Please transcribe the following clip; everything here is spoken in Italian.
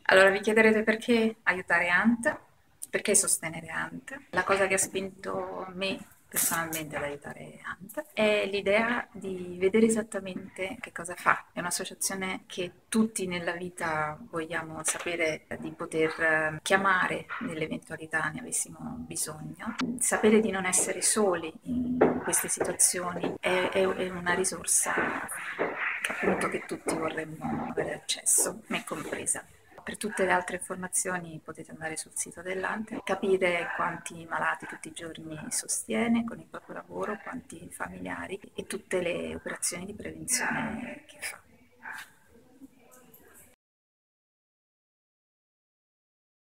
Allora vi chiederete perché aiutare Ant, perché sostenere Ant. La cosa che ha spinto me personalmente ad aiutare Ant è l'idea di vedere esattamente che cosa fa. È un'associazione che tutti nella vita vogliamo sapere di poter chiamare nell'eventualità ne avessimo bisogno. Sapere di non essere soli in queste situazioni è una risorsa che appunto che tutti vorremmo avere accesso, me compresa. Per tutte le altre informazioni potete andare sul sito dell'Ante, capire quanti malati tutti i giorni sostiene con il proprio lavoro, quanti familiari e tutte le operazioni di prevenzione che fa.